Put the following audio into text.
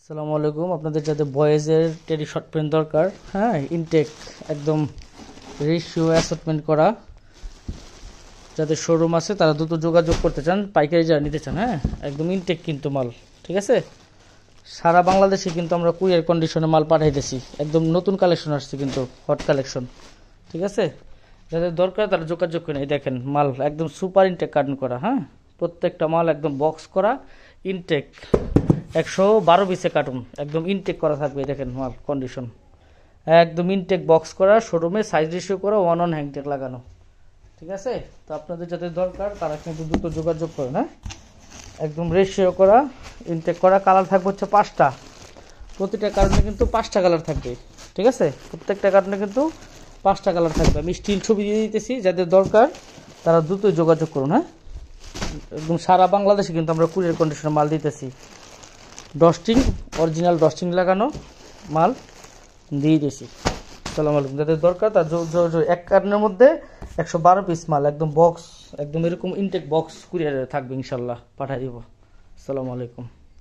আসসালামু আলাইকুম। আপনাদের যাতে বয়েজের টেরি শর্ট প্যান্ট দরকার, হ্যাঁ, ইনটেক একদম রেশিও অ্যাসর্টমেন্ট করা, যাদের শোরুম আছে তারা দ্রুত যোগাযোগ করতে চান, পাইকারি যারা নিতে চান, হ্যাঁ, একদম ইনটেক কিন্তু মাল, ঠিক আছে। সারা বাংলাদেশে কিন্তু আমরা কুরিয়ার কন্ডিশনে মাল পাঠাইতেছি, একদম নতুন কালেকশন আসছে কিন্তু, হট কালেকশন, ঠিক আছে। যাদের দরকার তারা যোগাযোগ করে। এই দেখেন মাল একদম সুপার ইনটেক কার্টন করা, হ্যাঁ, প্রত্যেকটা মাল একদম বক্স করা ইনটেক, 112 পিসে কার্টুন একদম ইনটেক করা থাকবে। দেখেন মাল কন্ডিশন একদম ইনটেক বক্স করা, শোরুমে সাইজ রেশিও করা, ওয়ান অন হ্যাংটেক লাগানো, ঠিক আছে। তো আপনাদের যাদের দরকার তারা কিন্তু দ্রুত যোগাযোগ করেন, হ্যাঁ, একদম রেশিও করা ইনটেক করা। কালার থাকবে হচ্ছে 5টা, প্রতিটা কারণে কিন্তু 5টা কালার থাকবে, ঠিক আছে। প্রত্যেকটা কারণে কিন্তু 5টা কালার থাকবে। আমি স্টিল ছবি দিয়ে দিতেছি, যাদের দরকার তারা দ্রুত যোগাযোগ করুন, হ্যাঁ। একদম সারা বাংলাদেশে কিন্তু আমরা কুরিয়ার কন্ডিশনে মাল দিতেছি, ডস্টিং অরিজিনাল ডস্টিং লাগানো মাল দিয়ে দিয়েছি। আসসালামু আলাইকুম। যাদের দরকার তার এক কার্টনের মধ্যে 112 পিস মাল একদম বক্স, একদম এরকম ইনটেক বক্স কুরিয়ারে থাকবে, ইনশাল্লাহ পাঠিয়ে দিব। আসসালামু আলাইকুম।